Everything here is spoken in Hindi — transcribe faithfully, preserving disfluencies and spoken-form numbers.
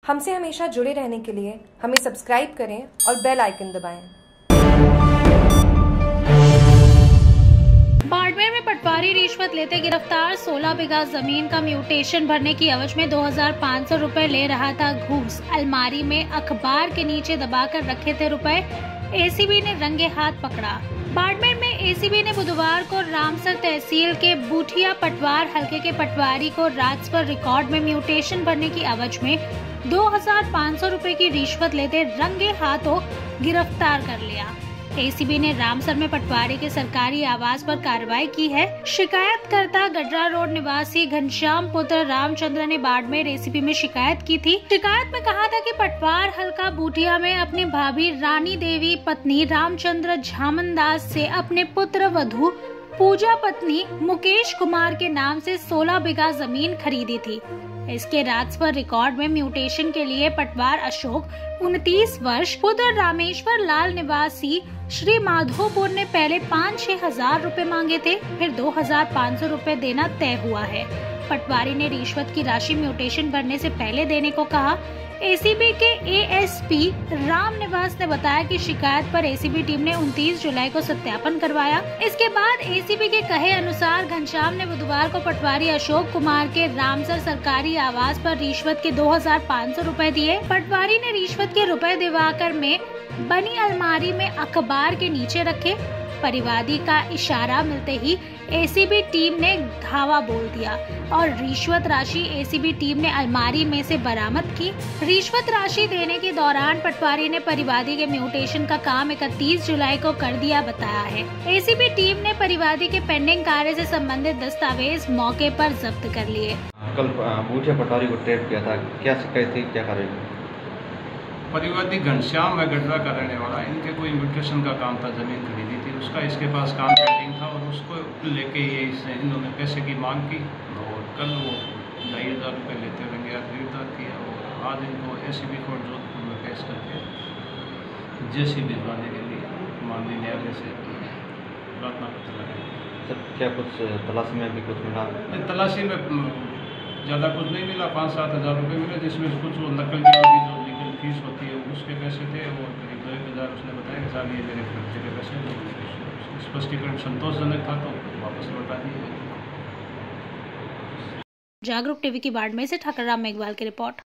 हमसे हमेशा जुड़े रहने के लिए हमें सब्सक्राइब करें और बेल आइकन दबाएं। बाड़मेर में पटवारी रिश्वत लेते गिरफ्तार। सोलह बीघा जमीन का म्यूटेशन भरने की एवज में दो हजार पाँच सौ रुपए ले रहा था घूस। अलमारी में अखबार के नीचे दबाकर रखे थे रुपए। एसीबी ने रंगे हाथ पकड़ा। बाड़मेर में एसीबी ने बुधवार को रामसर तहसील के बूठिया पटवार हलके के पटवारी को राजस्व रिकॉर्ड में म्यूटेशन भरने की एवज में दो हजार पाँच सौ रुपए की रिश्वत लेते रंगे हाथों गिरफ्तार कर लिया। एसीबी ने रामसर में पटवारी के सरकारी आवास पर कार्रवाई की है। शिकायतकर्ता गडरा रोड निवासी घनश्याम पुत्र रामचंद्र ने बाड़मेर एसीबी में शिकायत की थी। शिकायत में कहा था कि पटवार हल्का बूठिया में अपनी भाभी रानी देवी पत्नी रामचंद्र झामनदास से अपने पुत्र वधू पूजा पत्नी मुकेश कुमार के नाम से सोलह बीघा जमीन खरीदी थी। इसके राजस्व रिकॉर्ड में म्यूटेशन के लिए पटवार अशोक उनतीस वर्ष पुत्र रामेश्वर लाल निवासी श्री माधोपुर ने पहले पाँच छह हजार रूपए मांगे थे, फिर दो हजार पाँच सौ रूपए देना तय हुआ है। पटवारी ने रिश्वत की राशि म्यूटेशन भरने से पहले देने को कहा। एसीबी के एएसपी राम निवास ने बताया कि शिकायत पर एसीबी टीम ने उनतीस जुलाई को सत्यापन करवाया। इसके बाद एसीबी के कहे अनुसार घनश्याम ने बुधवार को पटवारी अशोक कुमार के रामसर सरकारी आवास पर रिश्वत के दो हजार पाँच सौ रूपए दिए। पटवारी ने रिश्वत के रुपए दिवाकर में बनी अलमारी में अखबार के नीचे रखे। परिवादी का इशारा मिलते ही एसीबी टीम ने धावा बोल दिया और रिश्वत राशि एसीबी टीम ने अलमारी में से बरामद की। रिश्वत राशि देने के दौरान पटवारी ने परिवादी के म्यूटेशन का काम इकतीस जुलाई को कर दिया बताया है। एसीबी टीम ने परिवादी के पेंडिंग कार्य से संबंधित दस्तावेज मौके पर जब्त कर लिए। कल बूठिया पटवारी को ट्रेप किया था, क्या शिकायत थी, क्या कार्रवाई? परिवादी घनश्याम है, गडरा का रहने वाला। इनके कोई म्यूटेशन का काम था, जमीन खरीदी थी, उसका इसके पास काम पेंडिंग था और उसको लेके ये इसने इन्होंने पैसे की मांग की और कल वो ढाई हज़ार रुपये लेते हुए गया गिरफ्तार किया और आज इनको एसीबी कोर्ट जोधपुर में पेश करके जेसी भिजवाने के लिए माननीय न्यायालय से प्रार्थना पत्र लगाया। सर, क्या कुछ तलाशी में भी कुछ मिला? तलाशी में ज़्यादा कुछ नहीं मिला, पाँच सात हज़ार रुपये मिले, जिसमें कुछ वो नकल की जो लीगल फीस होती है उसके पैसे थे और करीब दो एक हज़ार उसने बताया कि साहब ये मेरे खर्चे के पैसे तो स्पष्टीकरण संतोषजनक था तो वापस लौटा दिए। जागरूक टीवी की बाड़मेर से ठाकुर राम मेघवाल की रिपोर्ट।